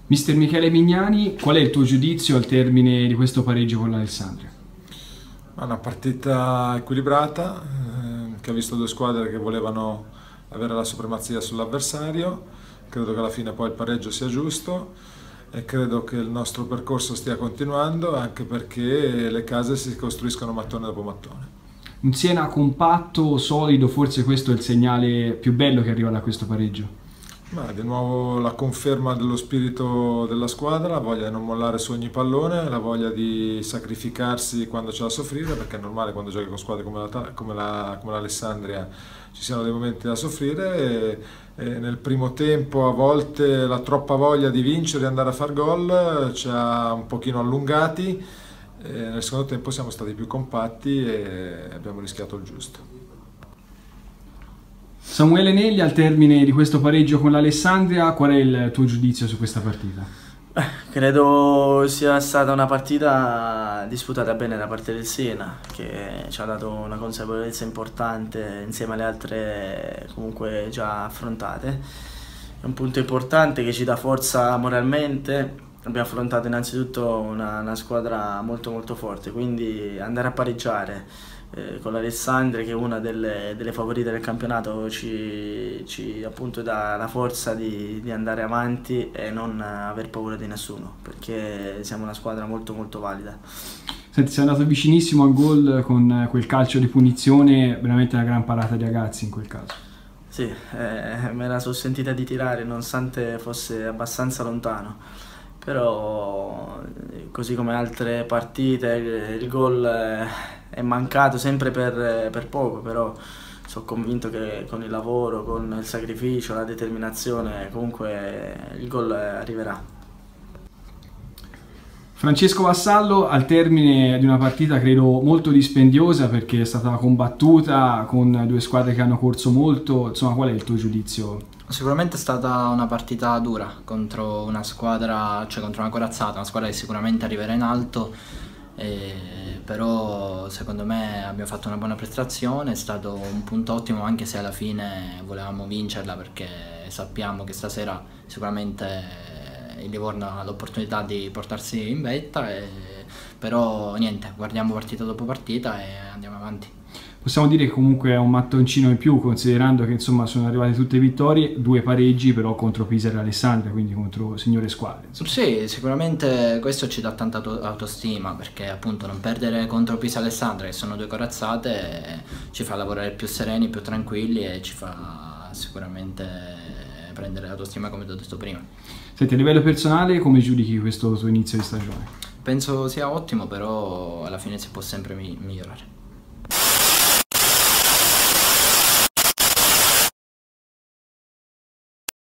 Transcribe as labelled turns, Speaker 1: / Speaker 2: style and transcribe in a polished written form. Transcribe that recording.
Speaker 1: Mister Michele Mignani, qual è il tuo giudizio al termine di questo pareggio con l'Alessandria?
Speaker 2: Una partita equilibrata che ha visto due squadre che volevano avere la supremazia sull'avversario. Credo che alla fine poi il pareggio sia giusto e credo che il nostro percorso stia continuando, anche perché le case si costruiscono mattone dopo mattone.
Speaker 1: Un Siena compatto, solido, forse questo è il segnale più bello che arriva da questo pareggio.
Speaker 2: Ma di nuovo la conferma dello spirito della squadra, la voglia di non mollare su ogni pallone, la voglia di sacrificarsi quando c'è da soffrire, perché è normale quando giochi con squadre come l'Alessandria ci siano dei momenti da soffrire e nel primo tempo a volte la troppa voglia di vincere e andare a far gol ci ha un pochino allungati, e nel secondo tempo siamo stati più compatti e abbiamo rischiato il giusto.
Speaker 1: Samuele Negli, al termine di questo pareggio con l'Alessandria, qual è il tuo giudizio su questa partita?
Speaker 3: Credo sia stata una partita disputata bene da parte del Siena, che ci ha dato una consapevolezza importante insieme alle altre comunque già affrontate. È un punto importante che ci dà forza moralmente. Abbiamo affrontato innanzitutto una squadra molto forte, quindi andare a pareggiare con l'Alessandria, che è una delle favorite del campionato, ci appunto dà la forza di andare avanti e non aver paura di nessuno, perché siamo una squadra molto valida.
Speaker 1: Senti, sei andato vicinissimo al gol con quel calcio di punizione, veramente una gran parata di Agazzi in quel caso.
Speaker 3: Sì, me la sono sentita di tirare nonostante fosse abbastanza lontano, però così come altre partite il gol è mancato sempre per poco, però sono convinto che con il lavoro, con il sacrificio, la determinazione comunque il gol arriverà.
Speaker 1: Francesco Vassallo, al termine di una partita credo molto dispendiosa, perché è stata combattuta con due squadre che hanno corso molto, insomma, qual è il tuo giudizio?
Speaker 4: Sicuramente è stata una partita dura contro una squadra, cioè contro una corazzata, una squadra che sicuramente arriverà in alto, però secondo me abbiamo fatto una buona prestazione, è stato un punto ottimo, anche se alla fine volevamo vincerla, perché sappiamo che stasera sicuramente il Livorno ha l'opportunità di portarsi in vetta, però niente, guardiamo partita dopo partita e andiamo avanti.
Speaker 1: Possiamo dire che comunque è un mattoncino in più, considerando che insomma sono arrivate tutte vittorie, due pareggi però contro Pisa e Alessandria, quindi contro signore squadre. Insomma.
Speaker 4: Sì, sicuramente questo ci dà tanta autostima, perché appunto non perdere contro Pisa e Alessandria, che sono due corazzate, ci fa lavorare più sereni, più tranquilli e ci fa sicuramente prendere autostima, come ti ho detto prima.
Speaker 1: Senti, a livello personale come giudichi questo tuo inizio di stagione?
Speaker 4: Penso sia ottimo, però alla fine si può sempre migliorare.